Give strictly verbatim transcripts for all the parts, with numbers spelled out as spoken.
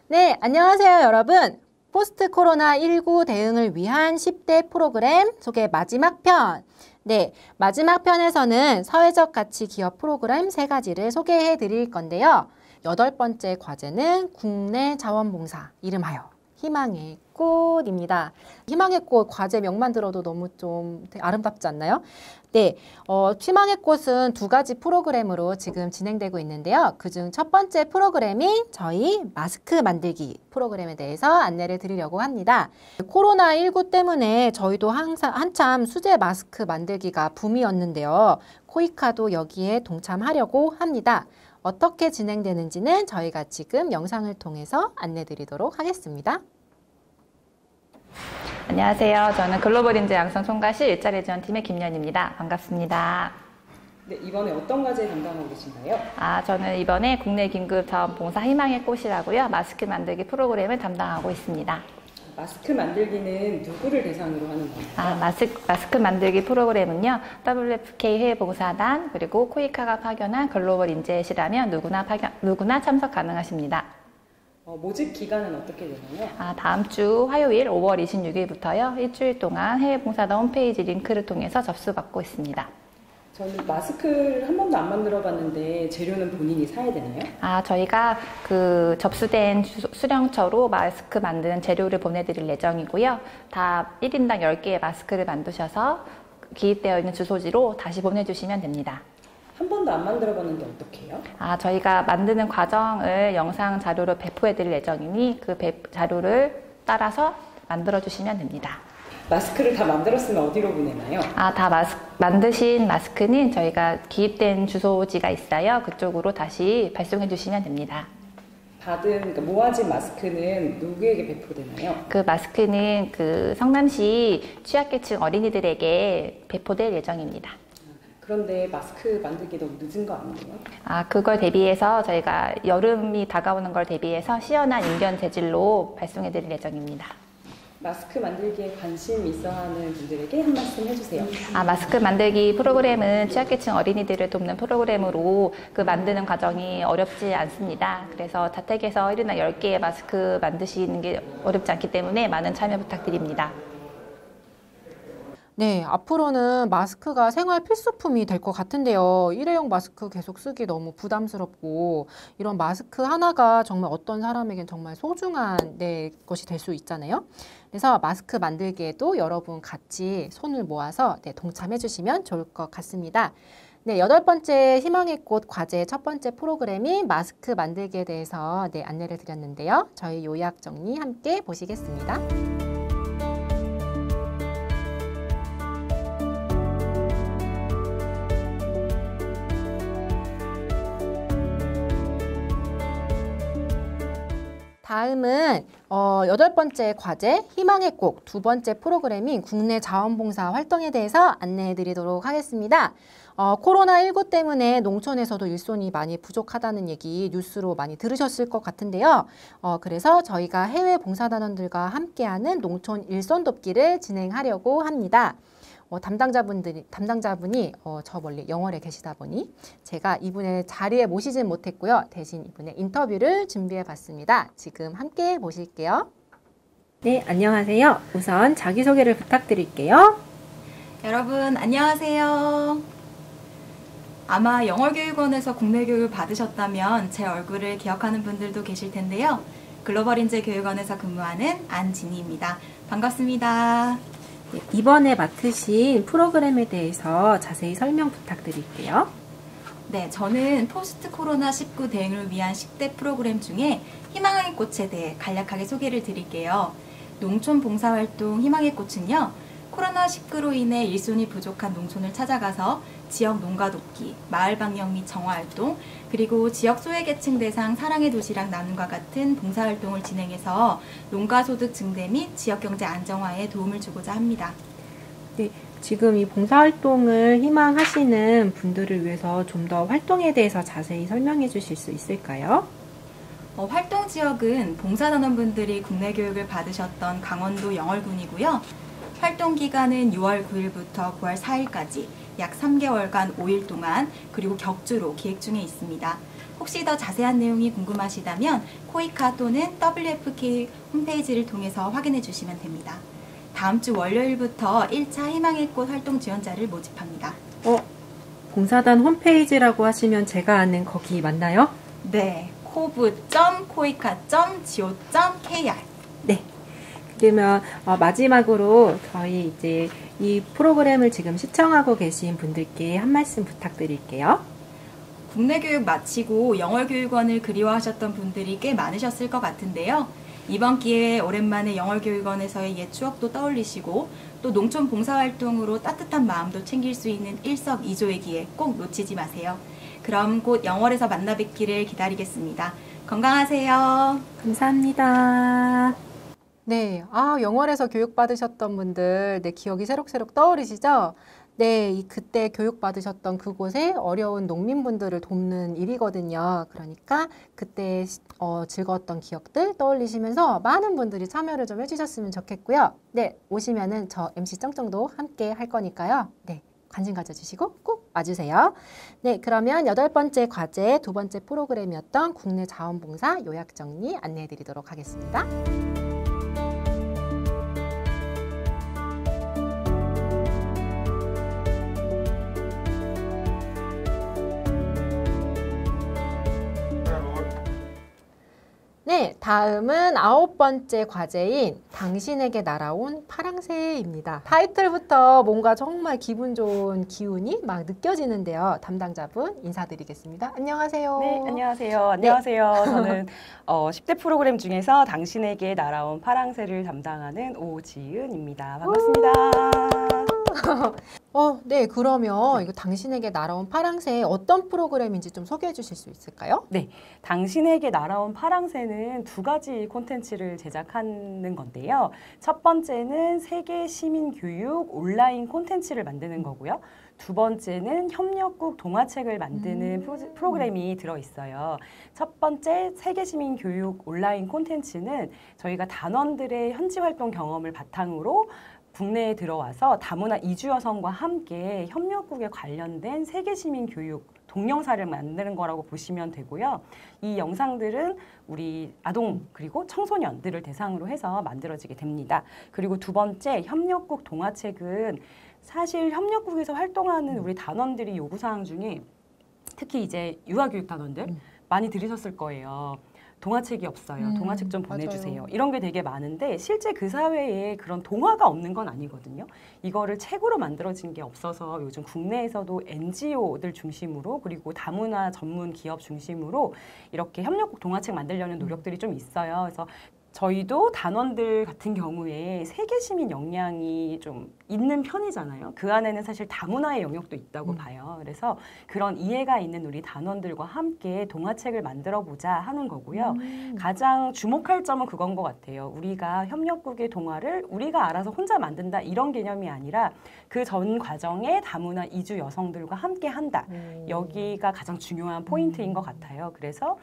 네, 안녕하세요, 여러분. 포스트 코로나십구 대응을 위한 십 대 프로그램 소개 마지막 편. 네, 마지막 편에서는 사회적 가치 기업 프로그램 세 가지를 소개해 드릴 건데요. 여덟 번째 과제는 국내 자원봉사, 이름하여 희망의 꽃입니다. 희망의 꽃 과제명만 들어도 너무 좀 아름답지 않나요? 네, 어, 희망의 꽃은 두 가지 프로그램으로 지금 진행되고 있는데요. 그중 첫 번째 프로그램이 저희 마스크 만들기 프로그램에 대해서 안내를 드리려고 합니다. 코로나십구 때문에 저희도 항상 한참 수제 마스크 만들기가 붐이었는데요. 코이카도 여기에 동참하려고 합니다. 어떻게 진행되는지는 저희가 지금 영상을 통해서 안내 드리도록 하겠습니다. 안녕하세요. 저는 글로벌인재 양성 총괄실 일자리 지원팀의 김연입니다. 반갑습니다. 네, 이번에 어떤 과제 담당하고 계신가요? 아, 저는 이번에 국내 긴급 자원봉사 희망의 꽃이라고요. 마스크 만들기 프로그램을 담당하고 있습니다. 마스크 만들기는 누구를 대상으로 하는 건가요? 아, 마스크, 마스크 만들기 프로그램은요. 더블유에프케이 해외봉사단 그리고 코이카가 파견한 글로벌 인재시라면 누구나 파견, 누구나 참석 가능하십니다. 어, 모집 기간은 어떻게 되나요? 아, 다음 주 화요일 오월 이십육일부터요. 일주일 동안 해외봉사단 홈페이지 링크를 통해서 접수받고 있습니다. 저는 마스크를 한 번도 안 만들어 봤는데 재료는 본인이 사야 되나요? 아, 저희가 그 접수된 주, 수령처로 마스크 만드는 재료를 보내드릴 예정이고요. 다 일 인당 열 개의 마스크를 만드셔서 기입되어 있는 주소지로 다시 보내주시면 됩니다. 한 번도 안 만들어 봤는데 어떻게 해요? 아, 저희가 만드는 과정을 영상 자료로 배포해드릴 예정이니 그 배, 자료를 따라서 만들어주시면 됩니다. 마스크를 다 만들었으면 어디로 보내나요? 아, 다 마스, 만드신 마스크는 저희가 기입된 주소지가 있어요. 그쪽으로 다시 발송해 주시면 됩니다. 받은, 그러니까 모아진 마스크는 누구에게 배포되나요? 그 마스크는 그 성남시 취약계층 어린이들에게 배포될 예정입니다. 그런데 마스크 만들기 너무 늦은 거 아니에요? 아, 그걸 대비해서 저희가 여름이 다가오는 걸 대비해서 시원한 인견 재질로 발송해 드릴 예정입니다. 마스크 만들기에 관심 있어 하는 분들에게 한 말씀 해주세요. 아, 마스크 만들기 프로그램은 취약계층 어린이들을 돕는 프로그램으로 그 만드는 과정이 어렵지 않습니다. 그래서 자택에서 일 인당 열 개의 마스크 만드시는 게 어렵지 않기 때문에 많은 참여 부탁드립니다. 네, 앞으로는 마스크가 생활 필수품이 될 것 같은데요. 일회용 마스크 계속 쓰기 너무 부담스럽고 이런 마스크 하나가 정말 어떤 사람에겐 정말 소중한 네, 것이 될 수 있잖아요. 그래서 마스크 만들기에도 여러분 같이 손을 모아서 네, 동참해 주시면 좋을 것 같습니다. 네, 여덟 번째 희망의 꽃 과제 첫 번째 프로그램이 마스크 만들기에 대해서 네, 안내를 드렸는데요. 저희 요약 정리 함께 보시겠습니다. 다음은 어, 여덟 번째 과제 희망의 꽃 두 번째 프로그램인 국내 자원봉사 활동에 대해서 안내해 드리도록 하겠습니다. 어, 코로나십구 때문에 농촌에서도 일손이 많이 부족하다는 얘기 뉴스로 많이 들으셨을 것 같은데요. 어, 그래서 저희가 해외 봉사단원들과 함께하는 농촌 일손 돕기를 진행하려고 합니다. 어, 담당자분들이, 담당자분이 어, 저 멀리 영월에 계시다 보니 제가 이분의 자리에 모시진 못했고요. 대신 이분의 인터뷰를 준비해 봤습니다. 지금 함께 보실게요. 네, 안녕하세요. 우선 자기소개를 부탁드릴게요. 여러분 안녕하세요. 아마 영월교육원에서 국내 교육을 받으셨다면 제 얼굴을 기억하는 분들도 계실 텐데요. 글로벌인재교육원에서 근무하는 안진희입니다. 반갑습니다. 네, 이번에 맡으신 프로그램에 대해서 자세히 설명 부탁드릴게요. 네, 저는 포스트 코로나 십구 대응을 위한 십 대 프로그램 중에 희망의 꽃에 대해 간략하게 소개를 드릴게요. 농촌 봉사활동 희망의 꽃은요, 코로나 십구로 인해 일손이 부족한 농촌을 찾아가서 지역 농가 돕기, 마을 방역 및 정화활동, 그리고 지역 소외계층 대상 사랑의 도시락 나눔과 같은 봉사활동을 진행해서 농가소득 증대 및 지역경제 안정화에 도움을 주고자 합니다. 네, 지금 이 봉사활동을 희망하시는 분들을 위해서 좀 더 활동에 대해서 자세히 설명해 주실 수 있을까요? 어, 활동 지역은 봉사단원분들이 국내 교육을 받으셨던 강원도 영월군이고요. 활동 기간은 유월 구일부터 구월 사일까지 약 삼 개월간 오 일 동안 그리고 격주로 기획 중에 있습니다. 혹시 더 자세한 내용이 궁금하시다면 코이카 또는 더블유에프케이 홈페이지를 통해서 확인해 주시면 됩니다. 다음 주 월요일부터 일 차 희망의 꽃 활동 지원자를 모집합니다. 어, 봉사단 홈페이지라고 하시면 제가 아는 거기 맞나요? 네, 코브 점 코이카 점 지오 점 케이알. 네. 그러면 어, 마지막으로 저희 이제 이 프로그램을 지금 시청하고 계신 분들께 한 말씀 부탁드릴게요. 국내 교육 마치고 영어교육원을 그리워하셨던 분들이 꽤 많으셨을 것 같은데요. 이번 기회에 오랜만에 영어교육원에서의 옛 추억도 떠올리시고 또 농촌 봉사활동으로 따뜻한 마음도 챙길 수 있는 일석이조의 기회 꼭 놓치지 마세요. 그럼 곧 영월에서 만나 뵙기를 기다리겠습니다. 건강하세요. 감사합니다. 네, 아, 영월에서 교육받으셨던 분들, 네, 기억이 새록새록 떠오르시죠? 네, 이 그때 교육받으셨던 그곳에 어려운 농민분들을 돕는 일이거든요. 그러니까 그때 어, 즐거웠던 기억들 떠올리시면서 많은 분들이 참여를 좀 해주셨으면 좋겠고요. 네, 오시면은 저 엠씨 쩡쩡도 함께 할 거니까요. 네, 관심 가져주시고 꼭 와주세요. 네, 그러면 여덟 번째 과제, 두 번째 프로그램이었던 국내 자원봉사 요약정리 안내해드리도록 하겠습니다. 네, 다음은 아홉 번째 과제인 당신에게 날아온 파랑새입니다. 타이틀부터 뭔가 정말 기분 좋은 기운이 막 느껴지는데요. 담당자분 인사드리겠습니다. 안녕하세요. 네, 안녕하세요. 안녕하세요. 네. 저는 어, 십 대 프로그램 중에서 당신에게 날아온 파랑새를 담당하는 오지은입니다. 반갑습니다. 어, 네, 그러면 이거 당신에게 날아온 파랑새 어떤 프로그램인지 좀 소개해 주실 수 있을까요? 네, 당신에게 날아온 파랑새는 두 가지 콘텐츠를 제작하는 건데요. 첫 번째는 세계 시민 교육 온라인 콘텐츠를 만드는 거고요. 두 번째는 협력국 동화책을 만드는 음. 프로그램이 들어있어요. 첫 번째 세계시민 교육 온라인 콘텐츠는 저희가 단원들의 현지 활동 경험을 바탕으로 국내에 들어와서 다문화 이주 여성과 함께 협력국에 관련된 세계시민 교육 동영상을 만드는 거라고 보시면 되고요. 이 영상들은 우리 아동 그리고 청소년들을 대상으로 해서 만들어지게 됩니다. 그리고 두 번째 협력국 동화책은 사실 협력국에서 활동하는 우리 단원들이 요구사항 중에 특히 이제 유아교육 단원들 음. 많이 들으셨을 거예요. 동화책이 없어요. 음, 동화책 좀 보내주세요. 맞아요. 이런 게 되게 많은데 실제 그 사회에 그런 동화가 없는 건 아니거든요. 이거를 책으로 만들어진 게 없어서 요즘 국내에서도 엔지오들 중심으로 그리고 다문화 전문 기업 중심으로 이렇게 협력국 동화책 만들려는 노력들이 좀 있어요. 그래서 저희도 단원들 같은 경우에 세계시민 역량이 좀 있는 편이잖아요. 그 안에는 사실 다문화의 영역도 있다고 음. 봐요. 그래서 그런 이해가 있는 우리 단원들과 함께 동화책을 만들어보자 하는 거고요. 음. 가장 주목할 점은 그건 것 같아요. 우리가 협력국의 동화를 우리가 알아서 혼자 만든다 이런 개념이 아니라 그 전 과정에 다문화 이주 여성들과 함께 한다. 음. 여기가 가장 중요한 포인트인 음. 것 같아요. 그래서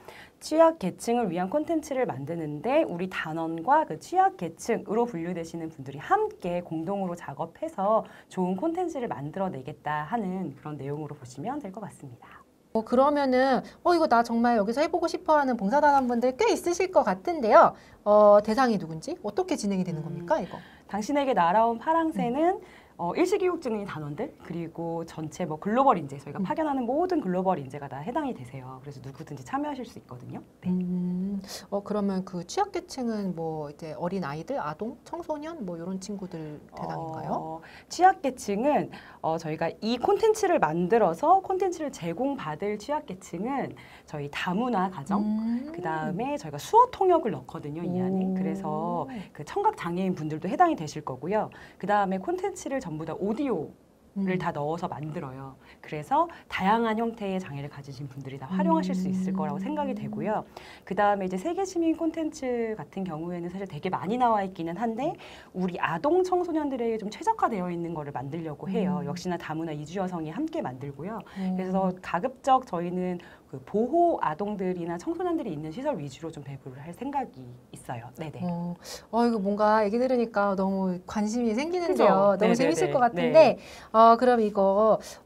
취약계층을 위한 콘텐츠를 만드는데 우리 단원과 그 취약계층으로 분류되시는 분들이 함께 공동으로 작업해서 좋은 콘텐츠를 만들어내겠다 하는 그런 내용으로 보시면 될 것 같습니다. 어, 그러면은 어 이거 나 정말 여기서 해보고 싶어하는 봉사단원분들 꽤 있으실 것 같은데요. 어, 대상이 누군지 어떻게 진행이 되는 겁니까 이거? 당신에게 날아온 파랑새는 음. 어, 일시교육증인 단원들 그리고 전체 뭐 글로벌 인재 저희가 음. 파견하는 모든 글로벌 인재가 다 해당이 되세요. 그래서 누구든지 참여하실 수 있거든요. 네. 음, 어 그러면 그 취약계층은 뭐 이제 어린 아이들, 아동, 청소년 뭐 이런 친구들 대상인가요? 어, 취약계층은 어, 저희가 이 콘텐츠를 만들어서 콘텐츠를 제공받을 취약계층은 저희 다문화 가정 음. 그 다음에 저희가 수어 통역을 넣거든요 이 안에. 오. 그래서 그 청각 장애인 분들도 해당이 되실 거고요. 그 다음에 콘텐츠를 전부 다 오디오를 음. 다 넣어서 만들어요. 그래서 다양한 형태의 장애를 가지신 분들이 다 활용하실 수 있을 거라고 생각이 되고요. 그 다음에 이제 세계시민 콘텐츠 같은 경우에는 사실 되게 많이 나와 있기는 한데 우리 아동 청소년들에게 좀 최적화되어 있는 거를 만들려고 해요. 음. 역시나 다문화 이주 여성이 함께 만들고요. 음. 그래서 가급적 저희는 그 보호 아동들이나 청소년들이 있는 시설 위주로 좀 배부를 할 생각이 있어요. 네네. 어, 어 이거 뭔가 얘기 들으니까 너무 관심이 생기는데요. 그죠? 너무 네네네. 재밌을 것 같은데 네. 어, 그럼 이거 어,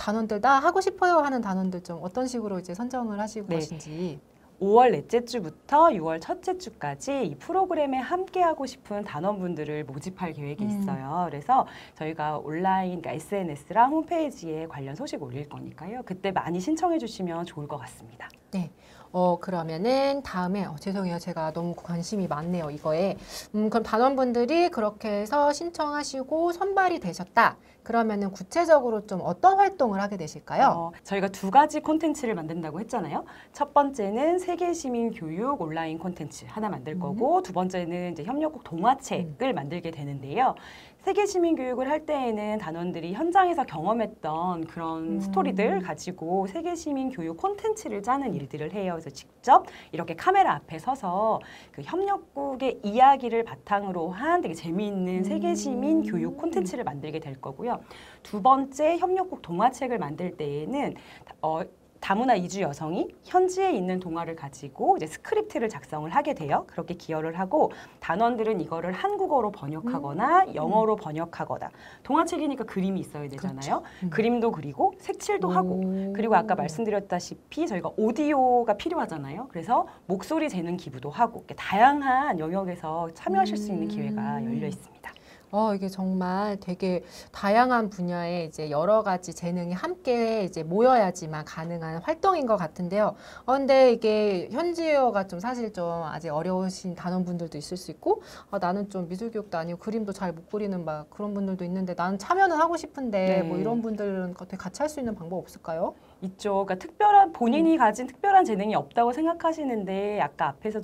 단원들 다 하고 싶어요 하는 단원들 좀 어떤 식으로 이제 선정을 하시고 네. 계신지. 오월 넷째 주부터 유월 첫째 주까지 이 프로그램에 함께하고 싶은 단원분들을 모집할 계획이 음. 있어요. 그래서 저희가 온라인, 그러니까 에스엔에스랑 홈페이지에 관련 소식 올릴 거니까요. 그때 많이 신청해 주시면 좋을 것 같습니다. 네. 어, 그러면은 다음에, 어, 죄송해요. 제가 너무 관심이 많네요, 이거에. 음, 그럼 단원분들이 그렇게 해서 신청하시고 선발이 되셨다. 그러면은 구체적으로 좀 어떤 활동을 하게 되실까요? 어, 저희가 두 가지 콘텐츠를 만든다고 했잖아요. 첫 번째는 세계 시민 교육 온라인 콘텐츠 하나 만들 거고, 두 번째는 이제 협력국 동화책을 만들게 되는데요. 세계 시민 교육을 할 때에는 단원들이 현장에서 경험했던 그런 음. 스토리들 가지고 세계 시민 교육 콘텐츠를 짜는 일들을 해요. 그래서 직접 이렇게 카메라 앞에 서서 그 협력국의 이야기를 바탕으로 한 되게 재미있는 세계 시민 교육 콘텐츠를 만들게 될 거고요. 두 번째 협력국 동화책을 만들 때에는 어, 다문화 이주 여성이 현지에 있는 동화를 가지고 이제 스크립트를 작성을 하게 돼요. 그렇게 기여를 하고 단원들은 이거를 한국어로 번역하거나 음. 영어로 번역하거나 동화책이니까 그림이 있어야 되잖아요. 음. 그림도 그리고 색칠도 하고 그리고 아까 말씀드렸다시피 저희가 오디오가 필요하잖아요. 그래서 목소리 재는 기부도 하고 이렇게 다양한 영역에서 참여하실 수 있는 기회가 열려 있습니다. 어, 이게 정말 되게 다양한 분야에 이제 여러 가지 재능이 함께 이제 모여야지만 가능한 활동인 것 같은데요. 어, 근데 이게 현지어가 좀 사실 좀 아직 어려우신 단원분들도 있을 수 있고, 어, 나는 좀 미술교육도 아니고 그림도 잘 못 그리는 막 그런 분들도 있는데 나는 참여는 하고 싶은데 네. 뭐 이런 분들은 어떻게 같이 할 수 있는 방법 없을까요? 있죠. 그러니까 특별한 본인이 가진 특별한 재능이 없다고 생각하시는데 아까 앞에서도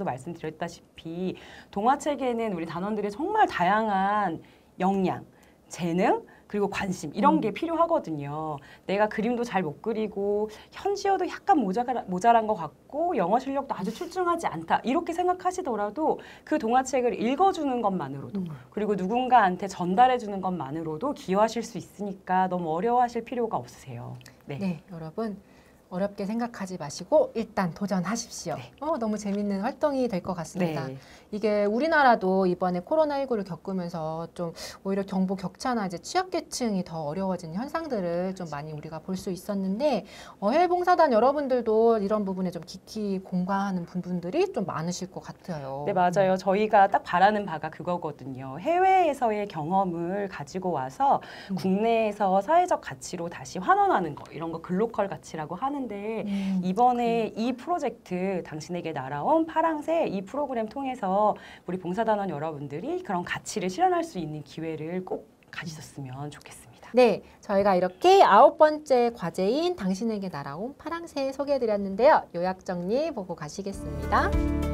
말씀드렸다시피 동화책에는 우리 단원들이 정말 다양한 역량, 재능, 그리고 관심 이런 게 필요하거든요. 내가 그림도 잘 못 그리고 현지어도 약간 모자라, 모자란 것 같고 영어 실력도 아주 출중하지 않다. 이렇게 생각하시더라도 그 동화책을 읽어주는 것만으로도 그리고 누군가한테 전달해주는 것만으로도 기여하실 수 있으니까 너무 어려워하실 필요가 없으세요. 네, 네, 여러분. 어렵게 생각하지 마시고 일단 도전하십시오. 네. 어, 너무 재밌는 활동이 될 것 같습니다. 네. 이게 우리나라도 이번에 코로나십구를 겪으면서 좀 오히려 정보 격차나 이제 취약계층이 더 어려워진 현상들을 좀 많이 우리가 볼 수 있었는데 어, 해외봉사단 여러분들도 이런 부분에 좀 깊이 공감하는 부분들이 좀 많으실 것 같아요. 네, 맞아요. 저희가 딱 바라는 바가 그거거든요. 해외에서의 경험을 가지고 와서 음. 국내에서 사회적 가치로 다시 환원하는 거, 이런 거 글로컬 가치라고 하는데 음. 이번에 이 프로젝트 당신에게 날아온 파랑새 이 프로그램 통해서 우리 봉사단원 여러분들이 그런 가치를 실현할 수 있는 기회를 꼭 가지셨으면 좋겠습니다. 네, 저희가 이렇게 아홉 번째 과제인 당신에게 날아온 파랑새 소개해드렸는데요. 요약 정리 보고 가시겠습니다.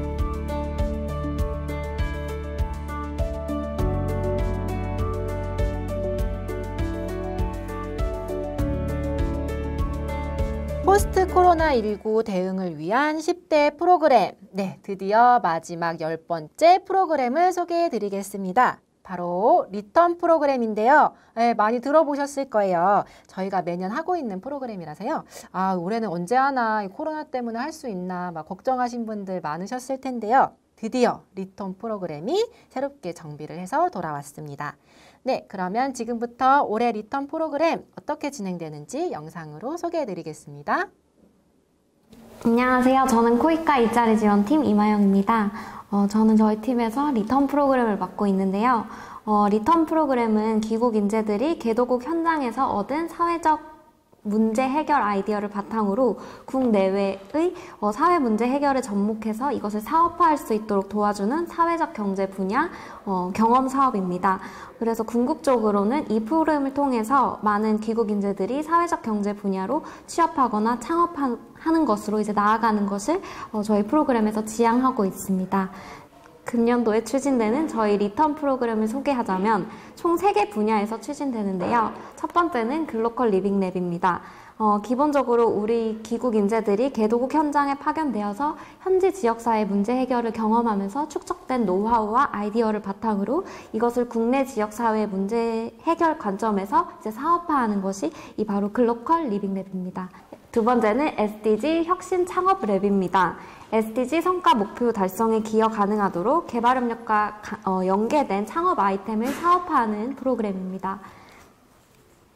포스트 코로나십구 대응을 위한 십 대 프로그램. 네, 드디어 마지막 열 번째 프로그램을 소개해 드리겠습니다. 바로 리턴 프로그램인데요. 네, 많이 들어보셨을 거예요. 저희가 매년 하고 있는 프로그램이라서요. 아, 올해는 언제 하나, 코로나 때문에 할 수 있나 막 걱정하신 분들 많으셨을 텐데요. 드디어 리턴 프로그램이 새롭게 정비를 해서 돌아왔습니다. 네, 그러면 지금부터 올해 리턴 프로그램 어떻게 진행되는지 영상으로 소개해 드리겠습니다. 안녕하세요. 저는 코이카 일자리 지원팀 이마영입니다. 어, 저는 저희 팀에서 리턴 프로그램을 맡고 있는데요. 어, 리턴 프로그램은 귀국 인재들이 개도국 현장에서 얻은 사회적 문제 해결 아이디어를 바탕으로 국내외의 어, 사회 문제 해결에 접목해서 이것을 사업화할 수 있도록 도와주는 사회적 경제 분야 어, 경험 사업입니다. 그래서 궁극적으로는 이 프로그램을 통해서 많은 귀국 인재들이 사회적 경제 분야로 취업하거나 창업하는 것으로 이제 나아가는 것을 어, 저희 프로그램에서 지향하고 있습니다. 금년도에 추진되는 저희 리턴 프로그램을 소개하자면 총 세 개 분야에서 추진되는데요. 첫 번째는 글로컬 리빙 랩입니다. 어, 기본적으로 우리 귀국 인재들이 개도국 현장에 파견되어서 현지 지역사회 문제 해결을 경험하면서 축적된 노하우와 아이디어를 바탕으로 이것을 국내 지역사회 문제 해결 관점에서 이제 사업화하는 것이 이 바로 글로컬 리빙 랩입니다. 두 번째는 에스디지 혁신 창업 랩입니다. 에스디지 성과 목표 달성에 기여 가능하도록 개발협력과 어, 연계된 창업 아이템을 사업화하는 프로그램입니다.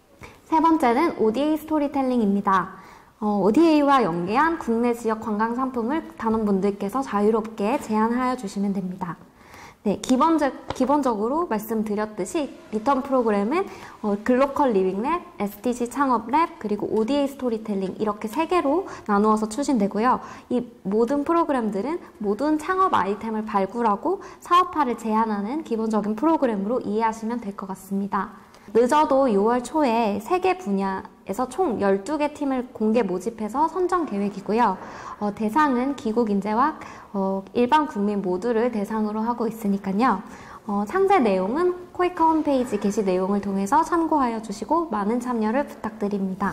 세 번째는 오디에이 스토리텔링입니다. 어, 오디에이와 연계한 국내 지역 관광 상품을 단원분들께서 자유롭게 제안하여 주시면 됩니다. 네, 기본적, 기본적으로 말씀드렸듯이 리턴 프로그램은 어, 글로컬 리빙랩, 에스티지 창업랩, 그리고 오디에이 스토리텔링 이렇게 세 개로 나누어서 추진되고요. 이 모든 프로그램들은 모든 창업 아이템을 발굴하고 사업화를 제안하는 기본적인 프로그램으로 이해하시면 될 것 같습니다. 늦어도 유월 초에 세 개 분야에서 총 열두 개 팀을 공개 모집해서 선정 계획이고요. 어, 대상은 기국 인재와 어, 일반 국민 모두를 대상으로 하고 있으니까요. 어, 상세 내용은 코이카 홈페이지 게시 내용을 통해서 참고하여 주시고 많은 참여를 부탁드립니다.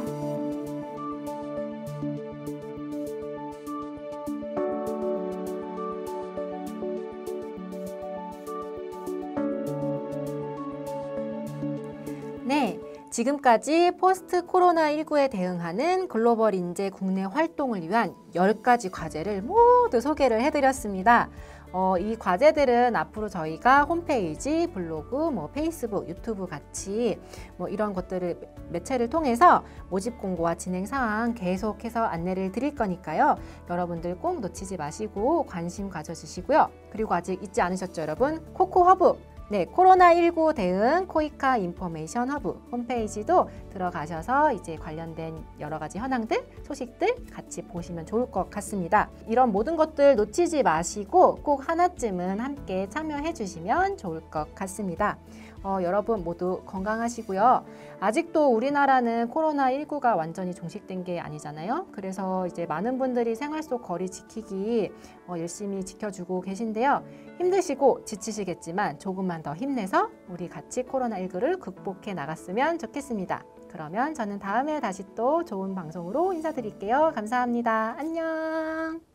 네, 지금까지 포스트 코로나십구에 대응하는 글로벌 인재 국내 활동을 위한 열 가지 과제를 모두 소개를 해드렸습니다. 어, 이 과제들은 앞으로 저희가 홈페이지, 블로그, 뭐 페이스북, 유튜브 같이 뭐 이런 것들을 매체를 통해서 모집 공고와 진행 상황 계속해서 안내를 드릴 거니까요. 여러분들 꼭 놓치지 마시고 관심 가져주시고요. 그리고 아직 잊지 않으셨죠, 여러분? 코코 허브! 네, 코로나십구 대응 코이카 인포메이션 허브 홈페이지도 들어가셔서 이제 관련된 여러 가지 현황들, 소식들 같이 보시면 좋을 것 같습니다. 이런 모든 것들 놓치지 마시고 꼭 하나쯤은 함께 참여해 주시면 좋을 것 같습니다. 어, 여러분 모두 건강하시고요. 아직도 우리나라는 코로나십구가 완전히 종식된 게 아니잖아요. 그래서 이제 많은 분들이 생활 속 거리 지키기 어, 열심히 지켜주고 계신데요. 힘드시고 지치시겠지만 조금만 더 힘내서 우리 같이 코로나십구를 극복해 나갔으면 좋겠습니다. 그러면 저는 다음에 다시 또 좋은 방송으로 인사드릴게요. 감사합니다. 안녕.